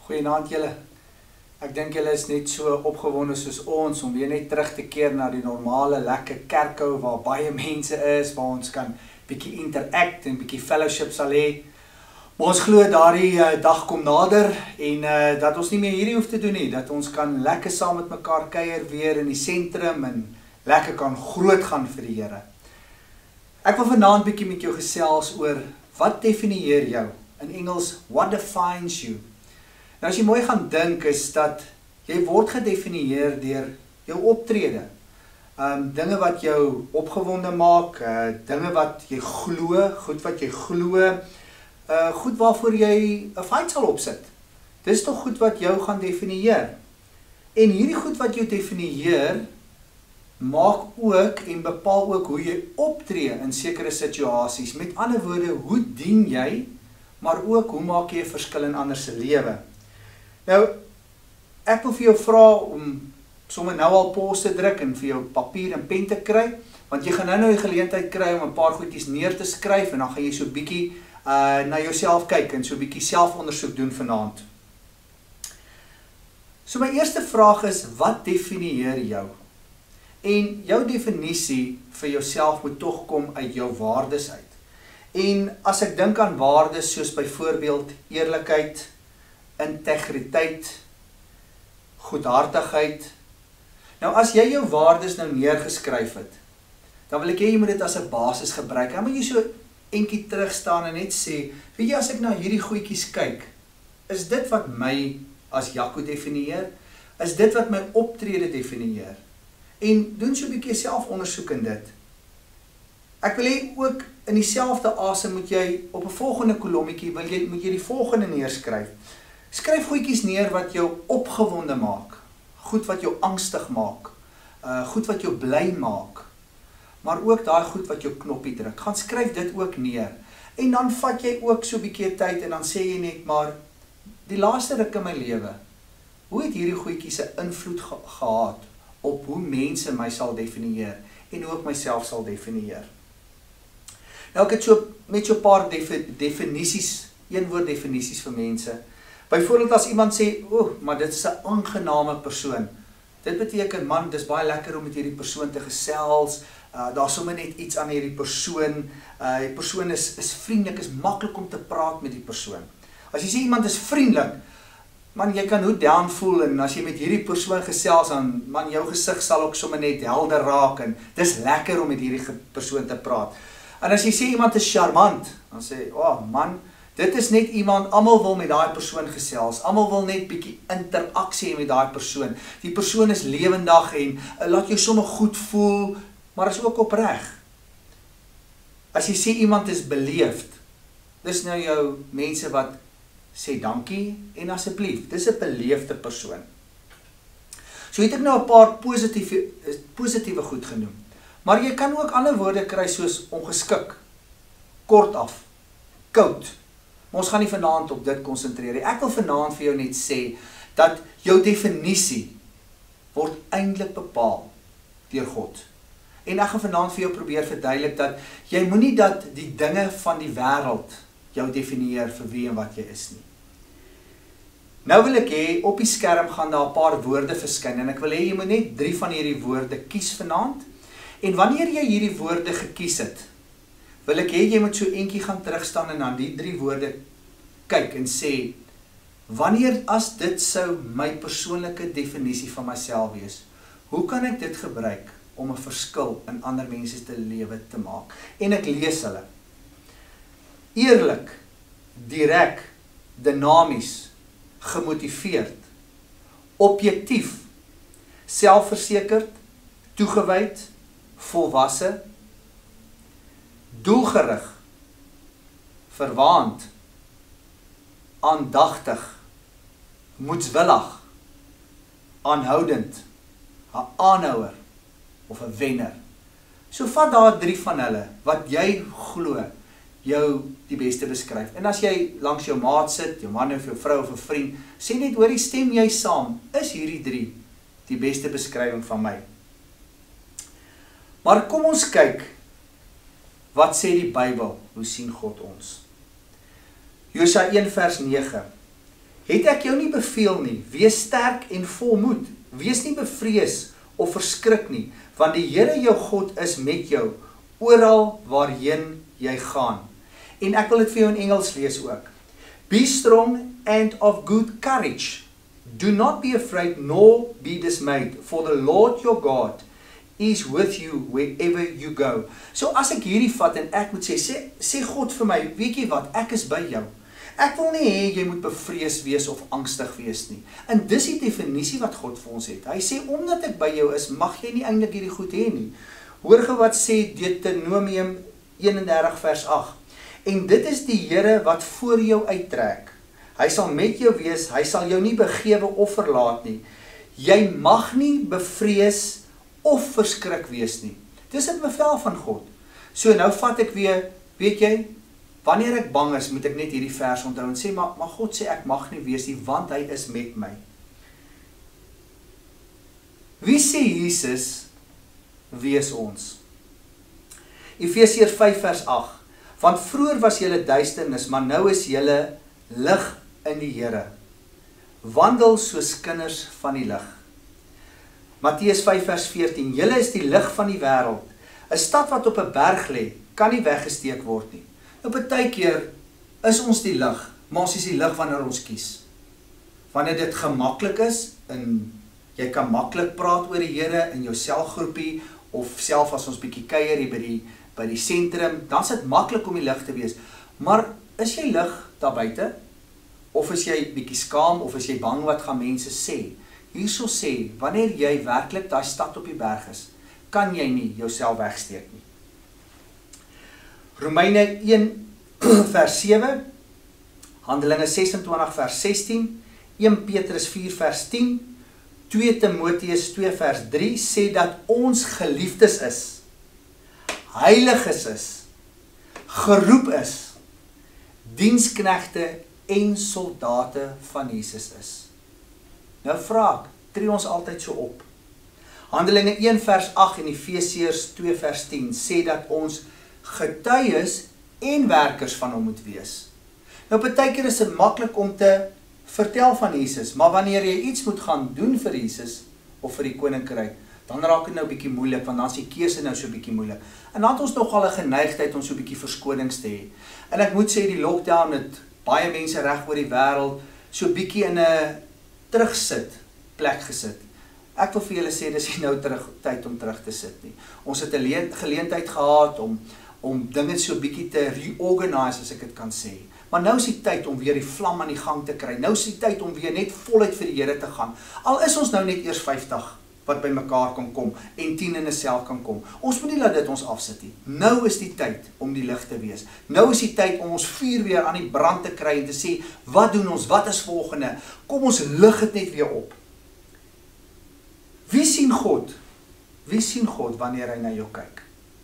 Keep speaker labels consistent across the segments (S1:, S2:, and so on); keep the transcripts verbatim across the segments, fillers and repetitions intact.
S1: Goeienaand julle. Ek dink julle is net so opgewonde soos ons om weer net terug te keer na die normale lekker kerkhou waar baie mense is, waar ons kan bietjie interact en bietjie fellowship sal hê. Maar ons glo daardie uh, dag kom nader en uh, dat ons nie meer hierdie hoef te doen nie, dat ons kan lekker saam met mekaar kuier weer in die sentrum en lekker kan groot gaan vir die Here. Ek wil vanaand bietjie met jou gesels oor wat definieer jou? In Engels, what defines you? Nou as jy mooi gaan dink is dat jy word gedefinieer deur jou optrede. Um, dinge wat jou opgewonde maak, uh, dinge wat jy glo, goed wat jy glo, uh, goed waarvoor jy 'n fight sal opsit. Dis tog goed wat jou gaan definieer. En hierdie goed wat jou definieer, maak ook en bepaal ook hoe jy optree in sekere situasies. Met ander woorde, hoe dien jy, maar ook hoe maak jy 'n verskil in ander se lewe? Nou, ek wil vir jou vra om sommer nou al pause te druk en vir jou papier en pen te kry, want jy gaan nou nou die geleentheid kry om 'n paar goedjies neer te skryf en dan gaan jy so bietjie uh, na jouself kyk en so bietjie selfondersoek doen vanaand. So my eerste vraag is, wat definieer jou? En jou definisie vir jouself moet tog kom uit jou waardes uit. En as ek dink aan waardes soos byvoorbeeld eerlikheid, integriteit, goedhartigheid. Nou as jy jou waardes nou neergeskryf het, dan wil ek hê jy moet dit as 'n basis gebruik. Dan moet jy so entjie terug staan en net sê, weet jy, as ek na hierdie goedjies kyk, is dit wat my as Jaco definieer? Is dit wat my optrede definieer? En doen so 'n bietjie selfondersoek in dit. Ek wil hê ook in dieselfde asem moet jy op 'n volgende kolommetjie wil jy moet jy die volgende neerskryf. Skryf goedjies neer wat jou opgewonde maak, goed wat jou angstig maak, uh, goed wat jou bly maak, maar ook daai goed wat jou knoppie druk. Gaan skryf dit ook neer. En dan vat jy ook so 'n bietjie tyd en dan sê jy net maar, die laaste ruk in my lewe, hoe het hierdie goedjies 'n invloed ge gehad op hoe mense my sal definieer en hoe ek myself sal definieer? Nou ek het so met so 'n paar defi definisies, een woord definisies vir mense. Byvoorbeeld as iemand sê, o, oh, maar dit is 'n aangename persoon. Dit beteken, man, dis baie lekker om met hierdie persoon te gesels. Uh, daar sommer net iets aan hierdie persoon. Uh, die persoon is, is vriendelik, is maklik om te praat met die persoon. As jy sê iemand is vriendelik, man, jy kan hoe down voel en as jy met hierdie persoon gesels, dan, man, jou gesig sal ook sommer net helder raak en dis lekker om met hierdie persoon te praat. En as jy sê iemand is charmant, dan sê, oh man, dit is net iemand, almal wil met daai persoon gesels, almal wil net bietjie interaksie hê met daai persoon. Die persoon is lewendig en uh, laat jou sommer goed voel, maar is ook opreg. As jy sê iemand is beleefd, dis nou jou mense wat sê dankie en asseblief. Dis 'n beleefde persoon. So het ek nou 'n paar positiewe positiewe goed genoem. Maar jy kan ook ander woorde kry soos ongeskik, kortaf, koud. Maar ons gaan nie vanaand op dit konsentreer nie. Ek wil vanaand vir jou net sê dat jou definisie word eintlik bepaal deur God. En ek gaan vanaand vir jou probeer verduidelik dat jy moenie dat die dinge van die wêreld jou definieer vir wie en wat jy is nie. Nou wil ek hê op die skerm gaan daar 'n paar woorde verskyn en ek wil hê jy moet net drie van hierdie woorde kies vanaand. En wanneer jy hierdie woorde gekies het, wil ek hê jy moet so eentjie gaan terugstaan en na die drie woorde kyk en sê, wanneer as dit sou my persoonlike definisie van myself wees, hoe kan ek dit gebruik om 'n verskil in ander mense se lewe te maak? En ek lees hulle. Eerlik, direk, dinamies, gemotiveerd, objektief, selfversekerd, toegewyd, volwasse, doelgerig, verwaand, aandagtig, moedswillig, aanhoudend, 'n aanhouer of 'n wenner. So vat daar drie van hulle wat jy glo jou die beste beskryf. En as jy langs jou maat sit, jou man of jou vrou of 'n vriend, sê net hoorie, stem jy saam, is hierdie drie die beste beskrywing van my? Maar kom ons kyk, wat sê die Bybel? Hoe sien God ons? Josua een vers nege. Het ek jou nie beveel nie, wees sterk en volmoed, wees nie bevrees of verskrik nie, want die Here jou God is met jou, oral waarheen jy gaan. En ek wil dit vir jou in Engels lees ook. Be strong and of good courage. Do not be afraid nor be dismayed, for the Lord your God is with you wherever you go. So as ek hierdie vat en ek moet sê, sê, sê God vir my, weet jy wat, ek is by jou. Ek wil nie hê jy moet bevrees wees of angstig wees nie. En dis die definisie wat God vir ons het. Hy sê, omdat ek by jou is, mag jy nie eintlik hierdie goed hê nie. Hoor ge wat sê Deuteronomium eenendertig vers agt. En dit is die Here wat voor jou uittrek. Hy sal met jou wees, hy sal jou nie begewe of verlaat nie. Jy mag nie bevrees of verskrik wees nie. Dis 'n bevel van God. So nou vat ek weer, weet jy, wanneer ek bang is, moet ek net hierdie vers onthou en sê, maar, maar God sê ek mag nie wees nie, want hy is met my. Wie sê Jesus, wees ons? Efesiërs vyf vers agt. Want vroeër was julle duisternis, maar nou is julle lig in die Here. Wandel soos kinders van die lig. Matteus vyf vers veertien. Julle is die lig van die wêreld. 'n Stad wat op 'n berg lê, kan nie weggesteek word nie. Nou partykeer is ons die lig, maar ons is die lig wanneer ons kies. Wanneer dit gemaklik is en jy kan maklik praat oor die Here in jou selgroepie of self as ons bietjie kuier hier by die by die sentrum, dan is dit maklik om die lig te wees. Maar is jy lig daar buite? Of is jy bietjie skaam of is jy bang wat gaan mense sê? Hierso sê, wanneer jy werklik daai stad op die berg is, kan jy nie jouself wegsteek nie. Romeine een vers sewe, Handelinge ses en twintig vers sestien, een Petrus vier vers tien, twee Timoteus twee vers drie sê dat ons geliefdes is, heiliges is, geroep is, diensknegte en soldate van Jesus is. Nou vra ek, tree ons altyd so op. Handelinge een vers agt en Efesiërs twee vers tien sê dat ons getuies en werkers van hom moet wees. Nou partykeer is dit maklik om te vertel van Jesus, maar wanneer jy iets moet gaan doen vir Jesus of vir die koninkryk, dan raak dit nou bietjie moeilik, want dan is die keuse nou so bietjie moeilik. En dan het ons nogal 'n geneigtheid om so bietjie verskonings te hê. En ek moet sê die lockdown het baie mense reg oor die wêreld so bietjie in 'n terugsit plek gesit. Ek wil vir julle sê dis nie nou terug tyd om terug te sit nie. Ons het 'n geleentheid gehad om om dinge so bietjie te reorganize, as ek dit kan sê. Maar nou is die tyd om weer die vlam aan die gang te kry. Nou is die tyd om weer net voluit vir die Here te gaan. Al is ons nou net eers vyftig wat by mekaar kan kom en tien in 'n sel kan kom. Ons moet nie laat dit ons afsit nie. Nou is die tyd om die lig te wees. Nou is die tyd om ons vuur weer aan die brand te kry en te sê, wat doen ons? Wat is volgende? Kom ons lig dit net weer op. Wie sien God? Wie sien God wanneer hy na jou kyk?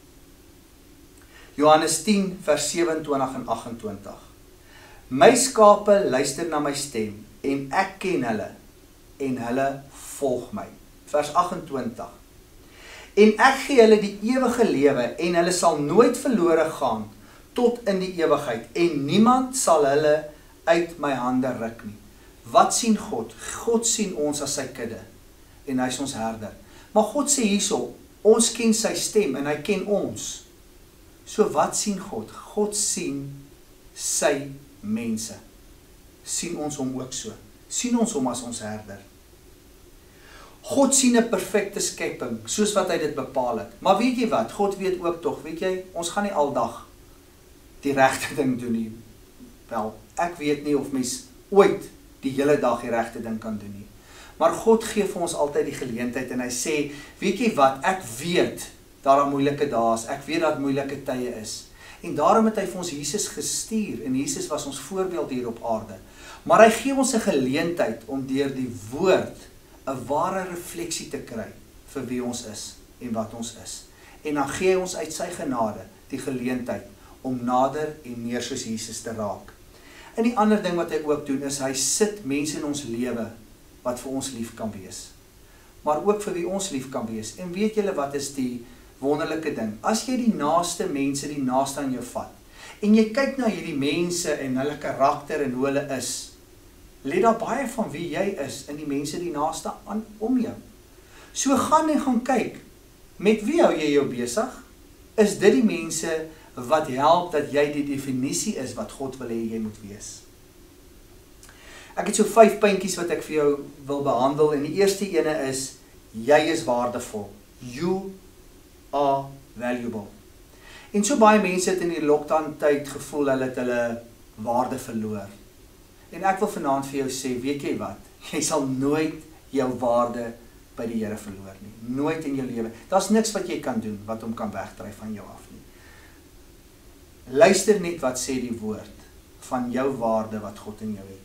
S1: Johannes tien vers sewe-en-twintig en agt-en-twintig. My skape luister na my stem en ek ken hulle en hulle volg my. Vers agt-en-twintig. En ek gee hulle die ewige lewe en hulle sal nooit verlore gaan tot in die ewigheid en niemand sal hulle uit my hande ruk nie. Wat sien God? God sien ons as sy kudde en hy is ons herder. Maar God sê hierso, ons ken sy stem en hy ken ons. So wat sien God? God sien sy mense. Sien ons hom ook so? Sien ons hom as ons herder? God sien 'n perfekte skepping, soos wat hy dit bepaal het. Maar weet jy wat? God weet ook tog, weet jy, ons gaan nie aldag die regte ding doen nie. Wel, ek weet nie of mens ooit die hele dag die regte ding kan doen nie. Maar God gee vir ons altyd die geleentheid en hy sê, weet jy wat? Ek weet dat daar moeilike dae is. Ek weet dat moeilike tye is. En daarom het hy vir ons Jesus gestuur en Jesus was ons voorbeeld hier op aarde. Maar hy gee ons 'n geleentheid om deur die woord 'n ware refleksie te kry vir wie ons is en wat ons is. En dan gee hy ons uit sy genade die geleentheid om nader en meer soos Jesus te raak. En die ander ding wat hy ook doen is hy sit mense in ons lewe wat vir ons lief kan wees. Maar ook vir wie ons lief kan wees. En weet julle wat is die wonderlike ding? As jy die naaste mense die naaste aan jou vat en jy kyk na hierdie mense en hulle karakter en hoe hulle is, lê daar baie van wie jy is in die mense die naaste aan om jou. So gaan en gaan kyk, met wie hou jy jou besig? Is dit die mense wat help dat jy die definisie is wat God wil hê jy moet wees? Ek het so vyf puntjies wat ek vir jou wil behandel, en die eerste ene is, jy is waardevol. You are valuable. En so baie mense het in die lockdown tyd gevoel hulle het hulle waarde verloor. En ek wil vanaand vir jou sê, weet jy wat? Jy sal nooit jou waarde by die Here verloor nie. Nooit in jou lewe. Daar's niks wat jy kan doen wat hom kan wegdryf van jou af nie. Luister net wat sê die woord van jou waarde wat God in jou het.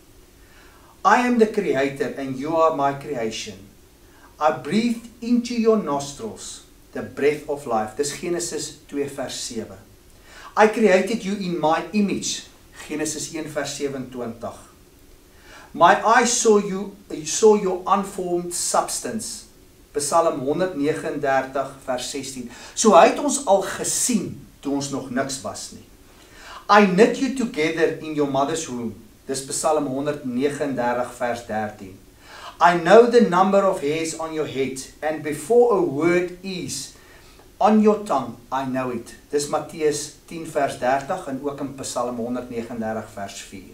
S1: I am the creator and you are my creation. I breathed into your nostrils the breath of life. Dis Genesis two vers seven. I created you in my image. Genesis one vers seventy-two. My eyes saw you, saw your unformed substance. Psalm one thirty-nine vers sixteen. So hy het ons al gesien toe ons nog niks was nie. I knit you together in your mother's womb. Dis Psalm one thirty-nine vers thirteen. I know the number of hairs on your head, and before a word is on your tongue, I know it. Dis Matteus ten vers thirty en ook in Psalm one thirty-nine vers four.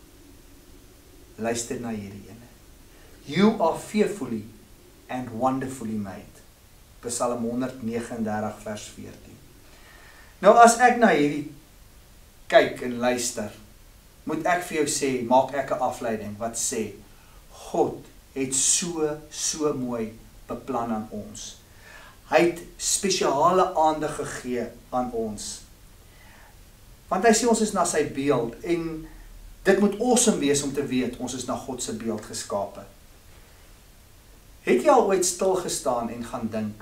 S1: Luister na hierdie ene. You are fearfully and wonderfully made. Psalm one thirty-nine vers fourteen. Nou as ek na hierdie kyk en luister, moet ek vir jou sê, maak ek 'n afleiding wat sê, God het so, so mooi beplan aan ons. Hy het spesiale aandag gegee aan ons. Want hy sê ons is na sy beeld, en dit moet awesome wees om te weet, ons is na God se beeld geskape. Het jy al ooit stil gestaan en gaan dink,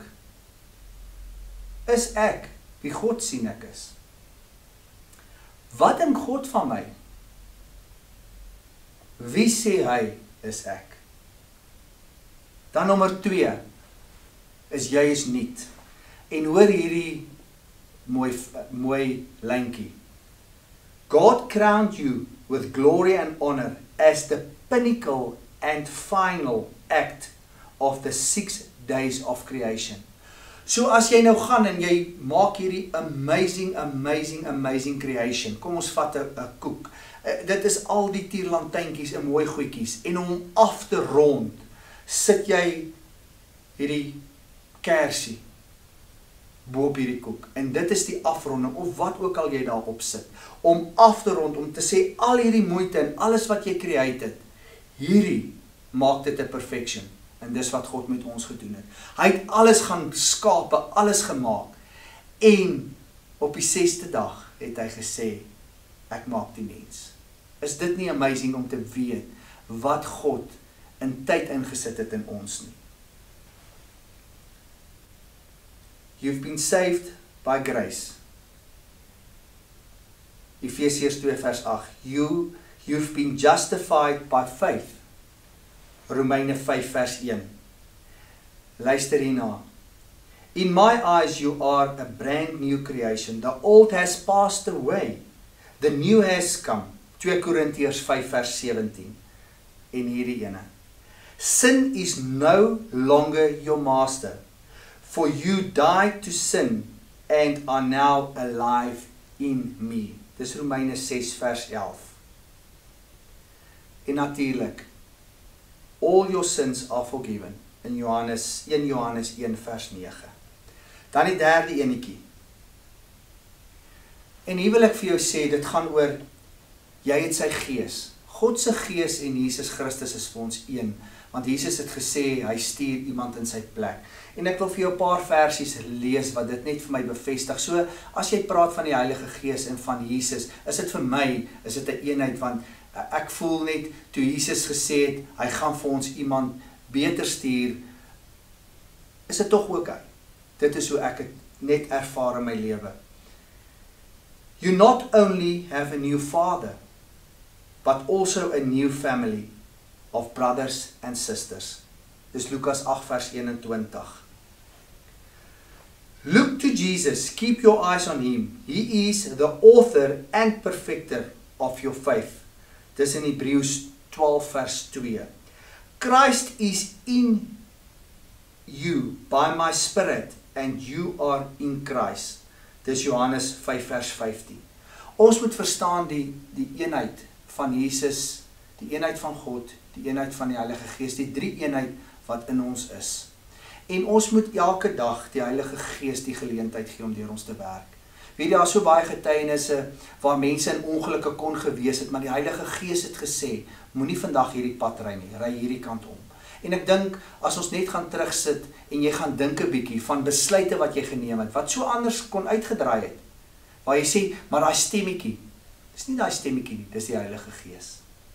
S1: is ek wie God sien ek is? Wat dink God van my? Wie sê hy is ek? Dan nommer twee, is jy is niet. En hoor hierdie mooi, mooi lyntjie. God crowned you with glory and honor as the pinnacle and final act of the six days of creation. So as jy nou gaan en jy maak hierdie amazing, amazing, amazing creation, kom ons vat 'n koek. Dit is al die tierlantynkies en mooi goedjies, en om af te rond, sit jy hierdie kersie bo op hierdie koek, en dit is die afronding, of wat ook al jy daarop sit, om af te rond, om te sê, al hierdie moeite en alles wat jy create het, hierdie maak dit 'n perfection, en dis wat God met ons gedoen het. Hy het alles gaan skape, alles gemaak, en op die sesde dag het hy gesê, ek maak die mens. Is dit nie amazing om te weet, wat God in tyd ingesit het in ons nie? You've been saved by grace. Ephesians two vers eight. You, you've been justified by faith. Romeine five vers one. Luister hierna. In my eyes you are a brand new creation. The old has passed away. The new has come. two Corinthians five vers seventeen. En hierdie ene. Sin is no longer your master. For you died to sin and are now alive in me. Dis Romeine six vers eleven. En natuurlik, all your sins are forgiven. In Johannes, one Johannes one vers nine. Dan die derde enetjie. En hier wil ek vir jou sê, dit gaan oor, jy het sy gees. God se gees en Jesus Christus is vir ons een. Want Jesus het gesê, hy stuur iemand in sy plek. En ek wil vir jou 'n paar versies lees, wat dit net vir my bevestig. So, as jy praat van die Heilige Gees en van Jesus, is dit vir my, is dit 'n een eenheid, want ek voel net, toe Jesus gesê het, hy gaan vir ons iemand beter stuur, is dit tog ook hy. Dit is hoe ek het net ervaar in my lewe. You not only have a new father, but also a new family of brothers and sisters. Dis Lukas eight vers twenty-one. Look to Jesus, keep your eyes on him. He is the author and perfecter of your faith. Dis in Hebreërs twaalf vers twee. Christ is in you by my spirit and you are in Christ. Dis Johannes vyf vers vyftien. Ons moet verstaan die, die eenheid van Jesus, die eenheid van God, die eenheid van die Heilige Gees, die drie eenheid wat in ons is. En ons moet elke dag die Heilige Gees die geleentheid gee om deur ons te werk. Weet jy, daar is so baie getuienisse waar mense in ongelukke kon gewees het, maar die Heilige Gees het gesê, moenie vandag hierdie pad ry nie, ry hierdie kant om. En ek dink, as ons net gaan terugsit en jy gaan dink 'n bietjie van besluite wat jy geneem het, wat so anders kon uitgedraai het, waar jy sê, maar daai stemmetjie, dis nie daai stemmetjie nie, dis die Heilige Gees.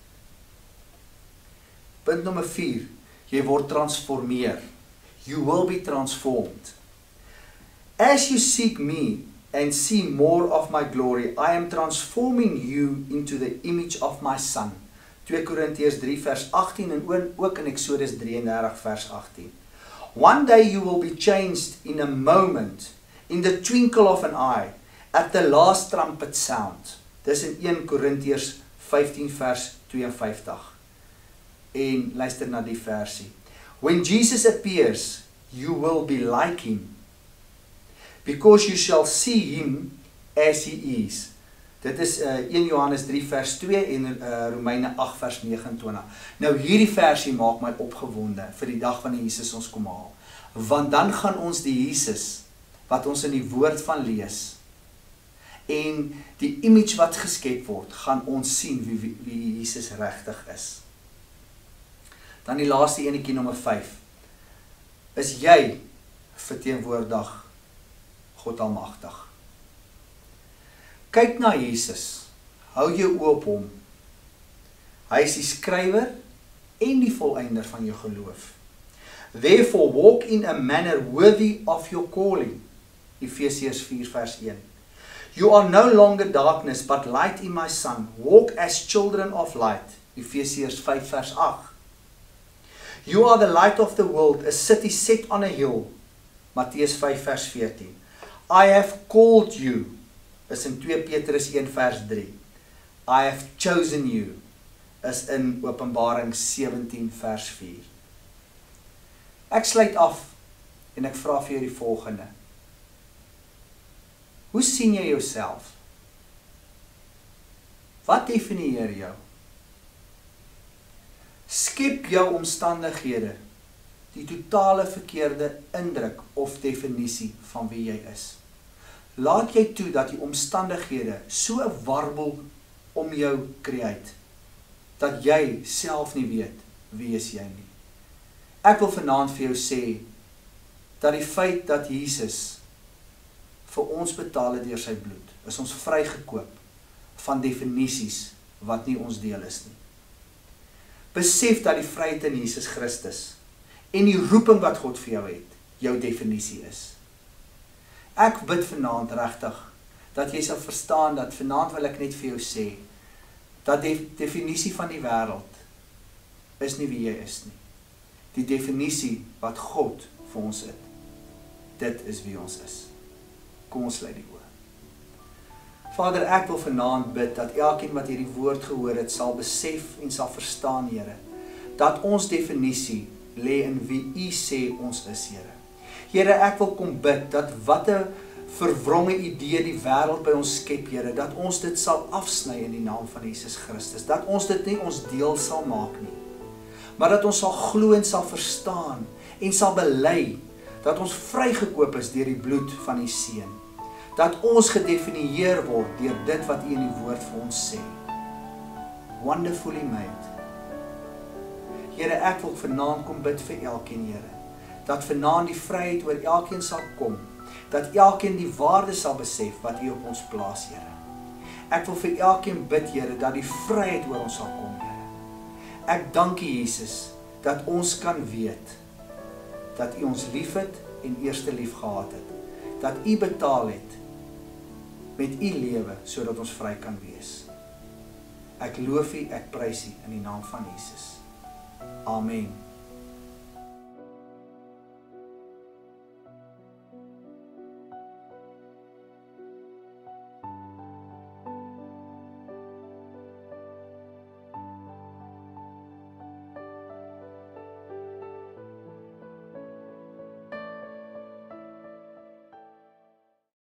S1: Punt nommer vier, jy word transformeer. You will be transformed. As you seek me and see more of my glory, I am transforming you into the image of my Son. twee Korintiërs drie vers agttien en ook in Exodus drieëndertig vers agttien. One day you will be changed in a moment, in the twinkle of an eye, at the last trumpet sound. Dis in een Korintiërs vyftien vers twee en vyftig. En luister na die versie. When Jesus appears, you will be like him, because you shall see him as he is. Dit is uh, een Johannes drie vers twee en uh, Romeine agt vers negenentwintig. Nou hierdie versie maak my opgewonde vir die dag van die Jesus ons kom haal. Want dan gaan ons die Jesus wat ons in die woord van lees en die image wat geskep word, gaan ons sien wie, wie, wie Jesus regtig is. Dan die laaste enetjie nommer vyf. Is jy verteenwoordig God Almagtig? Kyk na Jesus, hou jou oë op hom. Hy is die skrywer en die volëinder van jou geloof. Therefore walk in a manner worthy of your calling. Efesiërs vier vers een. You are no longer darkness, but light in my Son. Walk as children of light. Efesiërs vyf vers agt. You are the light of the world, a city set on a hill. Matteus vyf vers veertien. I have called you. Is in twee Petrus een vers drie. I have chosen you. Is in Openbaring sewentien vers vier. Ek sluit af en ek vra vir jou die volgende. Hoe sien jy jouself? Wat definieer jou? Skep jou omstandighede die totale verkeerde indruk of definisie van wie jy is. Laat jy toe dat die omstandighede so 'n warbel om jou create, dat jy self nie weet wie is jy nie. Ek wil vanaand vir jou sê, dat die feit dat Jesus vir ons betaal het deur sy bloed, is ons vrygekoop van definisies wat nie ons deel is nie. Besef dat die vryheid in Jesus Christus en die roeping wat God vir jou het, jou definisie is. Ek bid vanaand regtig, dat jy sal verstaan dat vanaand wil ek net vir jou sê, dat die definisie van die wêreld is nie wie jy is nie. Die definisie wat God vir ons het, dit is wie ons is. Kom ons sluit die oë. Vader, ek wil vanaand bid dat elkeen wat hierdie woord gehoor het, sal besef en sal verstaan, Here, dat ons definisie lê in wie U sê ons is, Here. Here, ek wil kom bid dat wat 'n verwronge idee die wêreld by ons skep, Here, dat ons dit sal afsny in die naam van Jesus Christus, dat ons dit nie ons deel sal maak nie, maar dat ons sal glo en sal verstaan en sal bely dat ons vrygekoop is deur die bloed van die Seun, dat ons gedefinieer word deur dit wat U in die woord vir ons sê. Wonderfully made. Here, ek wil vanaand kom bid vir elkeen, Here, dat vanaand die vryheid oor elkeen sal kom, dat elkeen die waarde sal besef wat U op ons plaas, Here. Ek wil vir elkeen bid, Here, dat die vryheid oor ons sal kom, Here. Ek dank U, Jesus, dat ons kan weet dat U ons liefhet en eerste lief gehad het, dat U betaal het met U lewe sodat ons vry kan wees. Ek loof U, ek prys U in die naam van Jesus. Amen.